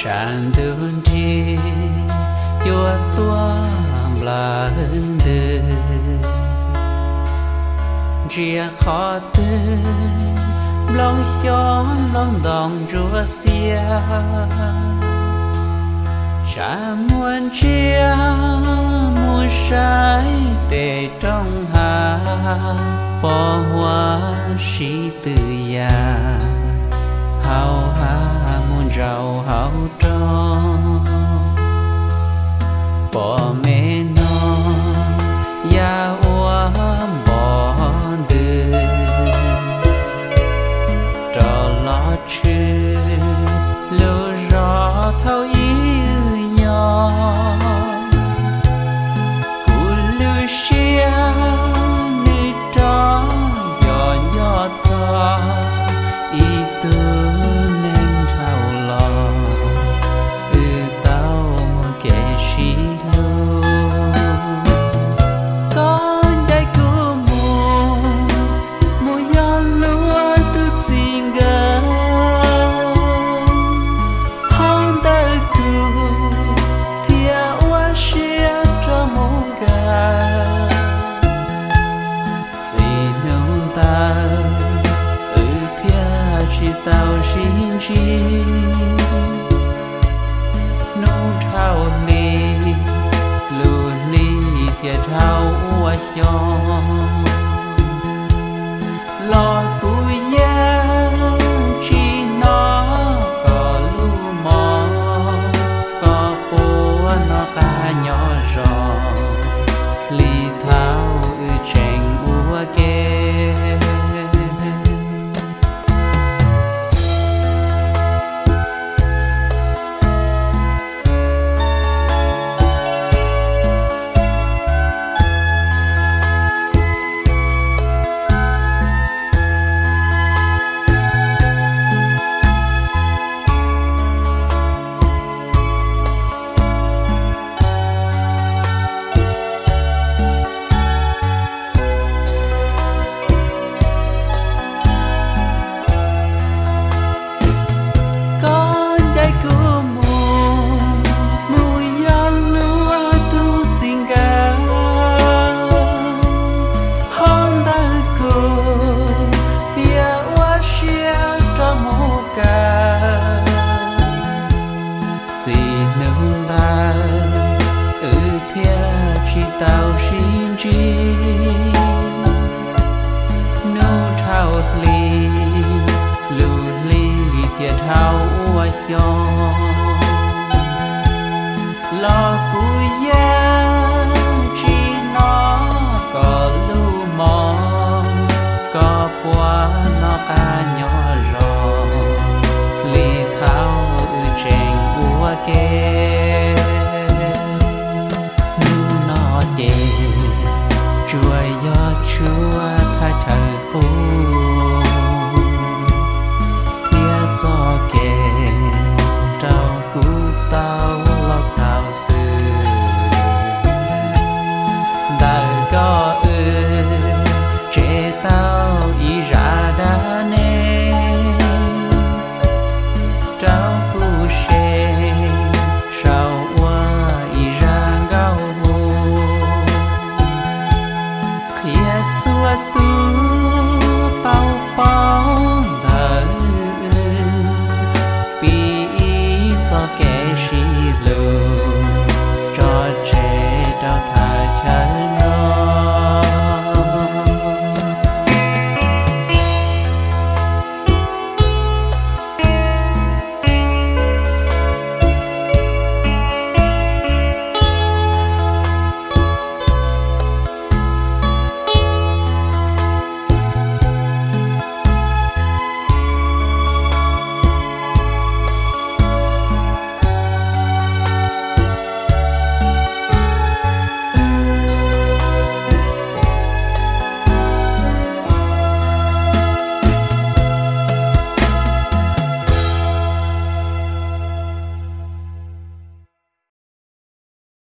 tràn đường đi chúa tua là hơn đời ria khó tư lòng gió lòng đòn rùa xia cha muôn chia muôn trái để trong hà bỏ hoa sĩ từ già hào ha muôn rau hào tròn bỏ mẹ nó ya hoa bỏ đời trò lo chư lỡ rõ thâu yêu nhỏ cù lưu xia nơi đó nhỏ nhỏ cho ý tư nên thâu lo tao một kẻ xí lô con đây của mùa gió lúa tự xin gỡ hông tới tu thia hoa xia cho mong gà xin nông ta thia chỉ tao xin chi nông thao ni lù ni thia thao hoa gió